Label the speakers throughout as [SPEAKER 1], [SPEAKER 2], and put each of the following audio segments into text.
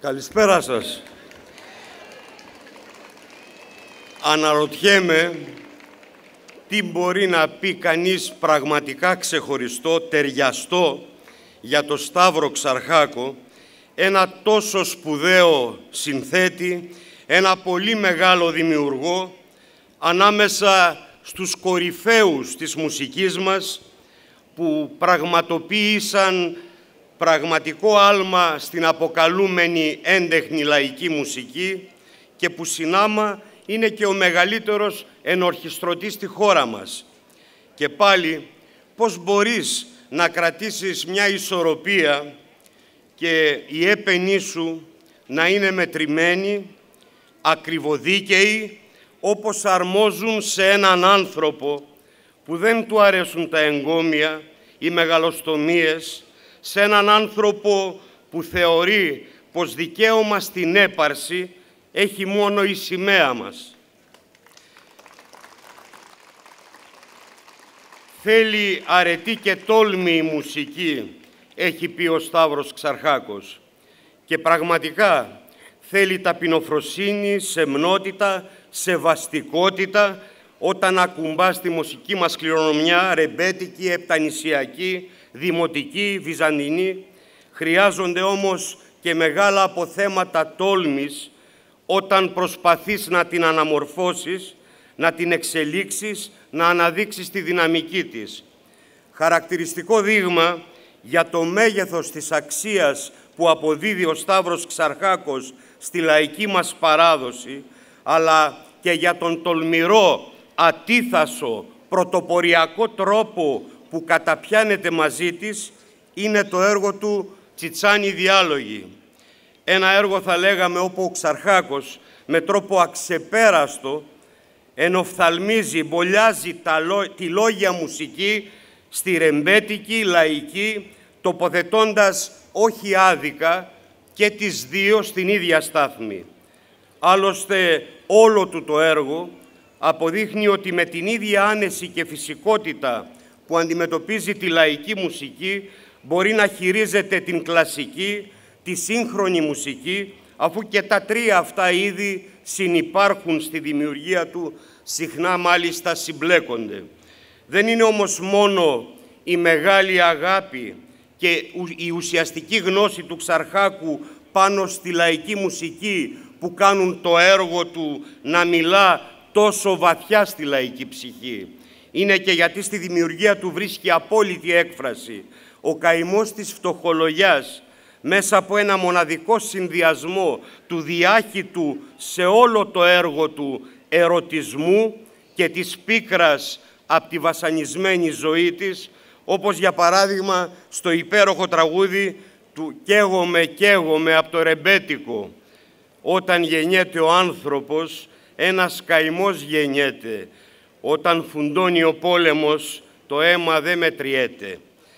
[SPEAKER 1] Καλησπέρα σας. Αναρωτιέμαι τι μπορεί να πει κανείς πραγματικά ξεχωριστό, ταιριαστό για το Σταύρο Ξαρχάκο, ένα τόσο σπουδαίο συνθέτη, ένα πολύ μεγάλο δημιουργό, ανάμεσα στους κορυφαίους της μουσικής μας, που πραγματοποίησαν πραγματικό άλμα στην αποκαλούμενη έντεχνη λαϊκή μουσική και που συνάμα είναι και ο μεγαλύτερος ενορχιστρωτής στη χώρα μας. Και πάλι, πώς μπορείς να κρατήσεις μια ισορροπία και η έπαινή σου να είναι μετρημένη, ακριβοδίκαιη, όπως αρμόζουν σε έναν άνθρωπο που δεν του αρέσουν τα εγκόμια, οι μεγαλοστομίες, σε έναν άνθρωπο που θεωρεί πως δικαίωμα στην έπαρση έχει μόνο η σημαία μας. Θέλει αρετή και τόλμη η μουσική, έχει πει ο Σταύρος Ξαρχάκος. Και πραγματικά θέλει ταπεινοφροσύνη, σεμνότητα, σεβαστικότητα, όταν ακουμπά στη μουσική μας κληρονομιά, ρεμπέτικη, επτανησιακή, δημοτική, βυζαντινή. Χρειάζονται όμως και μεγάλα αποθέματα τόλμης όταν προσπαθείς να την αναμορφώσεις, να την εξελίξεις, να αναδείξεις τη δυναμική της. Χαρακτηριστικό δείγμα για το μέγεθος της αξίας που αποδίδει ο Σταύρος Ξαρχάκος στη λαϊκή μας παράδοση, αλλά και για τον τολμηρό, ατίθασο, πρωτοποριακό τρόπο που καταπιάνεται μαζί της, είναι το έργο του «Τσιτσάνι Διάλογοι». Ένα έργο, θα λέγαμε, όπου ο Ξαρχάκος με τρόπο αξεπέραστο ενοφθαλμίζει, μπολιάζει τη λόγια μουσική στη ρεμπέτικη, λαϊκή, τοποθετώντας όχι άδικα και τις δύο στην ίδια στάθμη. Άλλωστε, όλο του το έργο αποδείχνει ότι με την ίδια άνεση και φυσικότητα που αντιμετωπίζει τη λαϊκή μουσική, μπορεί να χειρίζεται την κλασική, τη σύγχρονη μουσική, αφού και τα τρία αυτά είδη συνυπάρχουν στη δημιουργία του, συχνά μάλιστα συμπλέκονται. Δεν είναι όμως μόνο η μεγάλη αγάπη και η ουσιαστική γνώση του Ξαρχάκου πάνω στη λαϊκή μουσική που κάνουν το έργο του να μιλά τόσο βαθιά στη λαϊκή ψυχή. Είναι και γιατί στη δημιουργία του βρίσκει απόλυτη έκφραση ο καημός της φτωχολογιάς μέσα από ένα μοναδικό συνδυασμό του διάχυτου σε όλο το έργο του ερωτισμού και της πίκρας από τη βασανισμένη ζωή της, όπως για παράδειγμα στο υπέροχο τραγούδι του «Καίγομαι» από το ρεμπέτικο. Όταν γεννιέται ο άνθρωπος, ένας καημός γεννιέται. Όταν φουντώνει ο πόλεμος, το αίμα δεν μετριέται.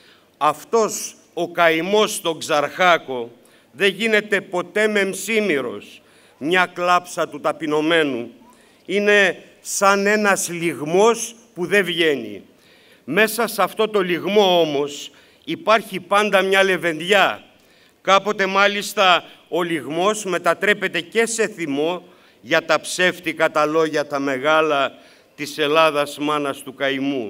[SPEAKER 1] Αυτός ο καημός στον Ξαρχάκο δεν γίνεται ποτέ μεμσίμηρος, μια κλάψα του ταπεινωμένου. Είναι σαν ένας λυγμός που δεν βγαίνει. Μέσα σε αυτό το λυγμό όμως υπάρχει πάντα μια λεβεντιά. Κάποτε μάλιστα ο λυγμός μετατρέπεται και σε θυμό για τα ψεύτικα τα λόγια τα μεγάλα της Ελλάδας μάνας του καημού.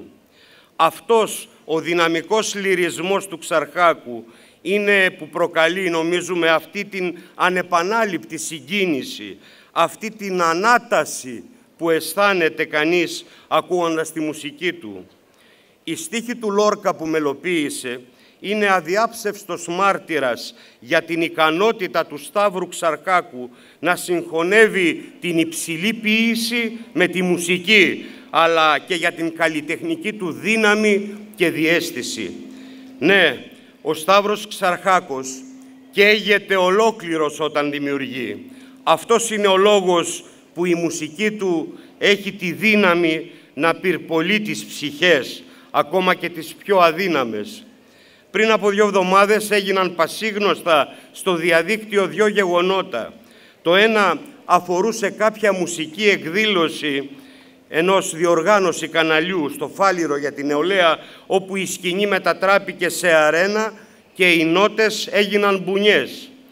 [SPEAKER 1] Αυτός ο δυναμικός λυρισμός του Ξαρχάκου είναι που προκαλεί, νομίζουμε, αυτή την ανεπανάληπτη συγκίνηση, αυτή την ανάταση που αισθάνεται κανείς ακούοντας τη μουσική του. Η στίχη του Λόρκα που μελοποίησε είναι αδιάψευστος μάρτυρας για την ικανότητα του Σταύρου Ξαρχάκου να συγχωνεύει την υψηλή ποίηση με τη μουσική, αλλά και για την καλλιτεχνική του δύναμη και διαίσθηση. Ναι, ο Σταύρος Ξαρχάκος καίγεται ολόκληρος όταν δημιουργεί. Αυτός είναι ο λόγος που η μουσική του έχει τη δύναμη να πυρπολεί τις ψυχές, ακόμα και τις πιο αδύναμες. Πριν από 2 εβδομάδες έγιναν πασίγνωστα στο διαδίκτυο 2 γεγονότα. Το ένα αφορούσε κάποια μουσική εκδήλωση ενός διοργάνωση καναλιού στο Φάληρο για την νεολαία, όπου η σκηνή μετατράπηκε σε αρένα και οι νότες έγιναν μπουνιές.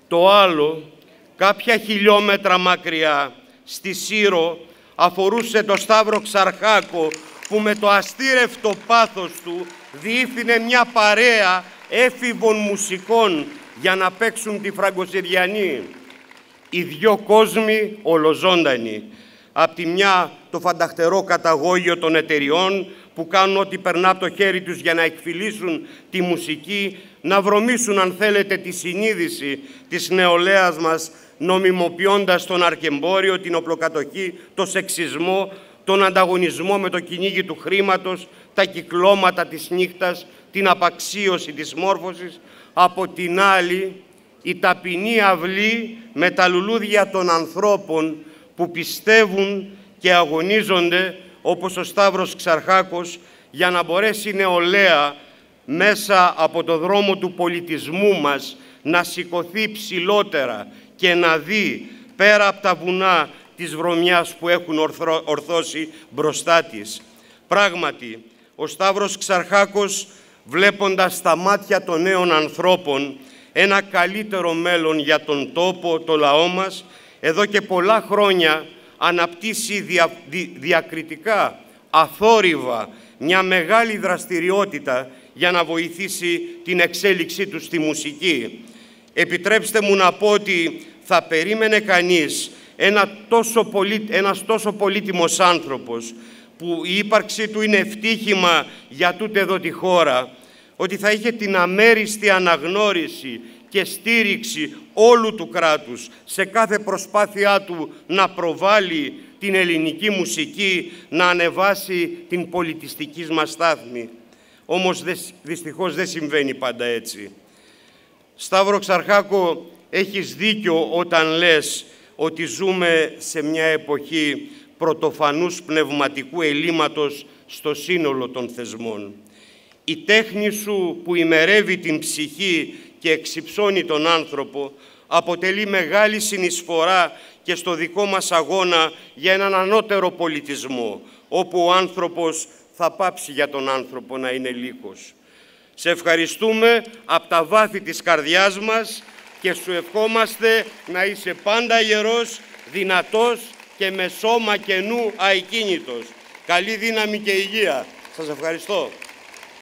[SPEAKER 1] Το άλλο, κάποια χιλιόμετρα μακριά, στη Σύρο, αφορούσε το Σταύρο Ξαρχάκο, που με το αστήρευτο πάθος του διήφθηνε μια παρέα έφηβων μουσικών για να παίξουν τη Φραγκοσυριανή. Οι δυο κόσμοι ολοζώντανοι. Απ' τη μια το φανταχτερό καταγόγιο των εταιριών που κάνουν ό,τι περνά από το χέρι τους για να εκφυλίσουν τη μουσική, να βρωμίσουν, αν θέλετε, τη συνείδηση της νεολαίας μας, νομιμοποιώντας τον αρκεμπόριο, την οπλοκατοχή, το σεξισμό, τον ανταγωνισμό με το κυνήγι του χρήματος, τα κυκλώματα της νύχτας, την απαξίωση της μόρφωσης. Από την άλλη, η ταπεινή αυλή με τα λουλούδια των ανθρώπων που πιστεύουν και αγωνίζονται, όπως ο Σταύρος Ξαρχάκος, για να μπορέσει η νεολαία μέσα από το δρόμο του πολιτισμού μας να σηκωθεί ψηλότερα και να δει πέρα από τα βουνά της βρωμιάς που έχουν ορθώσει μπροστά της. Πράγματι, ο Σταύρος Ξαρχάκος, βλέποντας τα μάτια των νέων ανθρώπων ένα καλύτερο μέλλον για τον τόπο, το λαό μας, εδώ και πολλά χρόνια αναπτύσσει διακριτικά, αθόρυβα, μια μεγάλη δραστηριότητα για να βοηθήσει την εξέλιξή του στη μουσική. Επιτρέψτε μου να πω ότι θα περίμενε κανείς ένας τόσο πολύτιμος άνθρωπος, που η ύπαρξή του είναι ευτύχημα για τούτε εδώ τη χώρα, ότι θα είχε την αμέριστη αναγνώριση και στήριξη όλου του κράτους σε κάθε προσπάθειά του να προβάλλει την ελληνική μουσική, να ανεβάσει την πολιτιστική μας στάθμη. Όμως δυστυχώς δεν συμβαίνει πάντα έτσι. Σταύρο Ξαρχάκο, έχεις δίκιο όταν λες ότι ζούμε σε μια εποχή πρωτοφανούς πνευματικού ελλείμματος στο σύνολο των θεσμών. Η τέχνη σου που ημερεύει την ψυχή και εξυψώνει τον άνθρωπο αποτελεί μεγάλη συνεισφορά και στο δικό μας αγώνα για έναν ανώτερο πολιτισμό, όπου ο άνθρωπος θα πάψει για τον άνθρωπο να είναι λύκος. Σε ευχαριστούμε από τα βάθη της καρδιάς μας και σου ευχόμαστε να είσαι πάντα ιερός, δυνατός και με σώμα και νου αεκίνητος. Καλή δύναμη και υγεία. Σας ευχαριστώ.